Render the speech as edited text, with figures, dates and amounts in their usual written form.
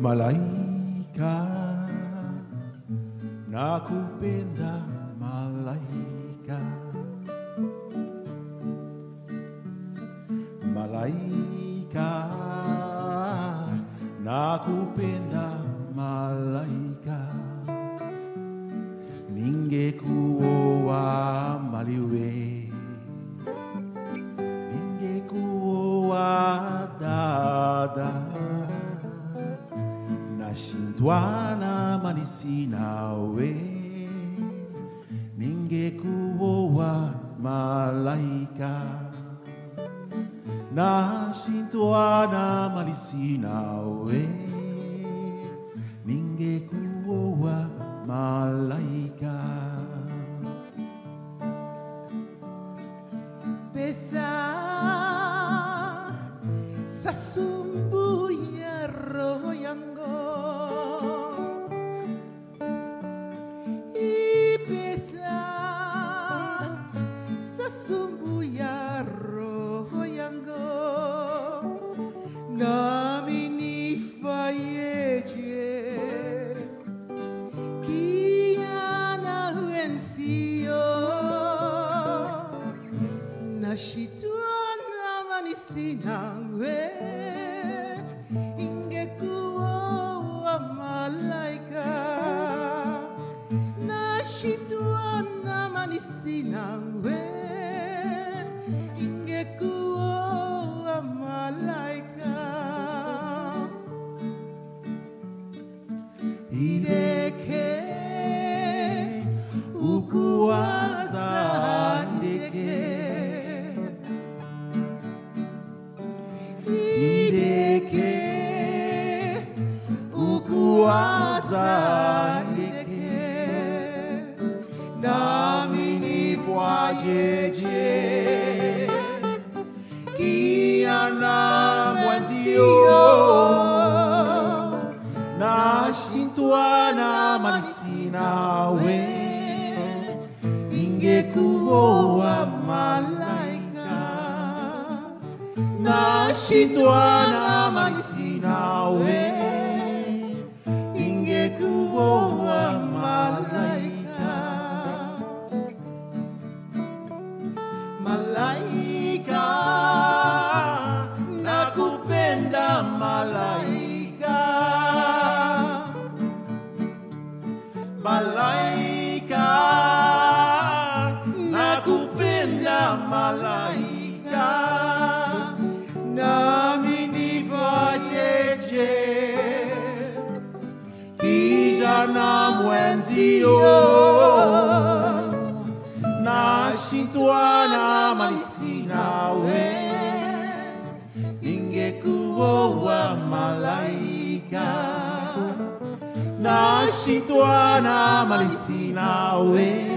Malaika, nakupenda malaika. Malaika, nakupenda malaika. Ningekuoa maliwe, ningekuoa dada. Nashindwana manisi nawe, ningekuoa malaika. Nashindwana manisi nawe, ningekuoa malaika. Pesa sa sumbu ya roho yangu, pesa sa sumbu ya roho yangu. Nami nifanyeje kiana wenzio, nashindwana manisi nawe, ingekuoa malaika. Nashindwana manisi nawe, ingekuoa malaika. Ideke ukuwaza ndeke, ideke ukuwaza ndeke. Nami nifanyeje kiana mwenzio, nashindwana manisi nawe, ingekuoa malaika. Nashindwana manisi nawe, ingekuoa malaika. Malaika, nakupenda malaika. Malaika, nakupenda malaika. Nami nifanyeje kijana mwenzio, nashindwana manisi nawe, ingekuoa malaika. Nashindwana manisi nawe,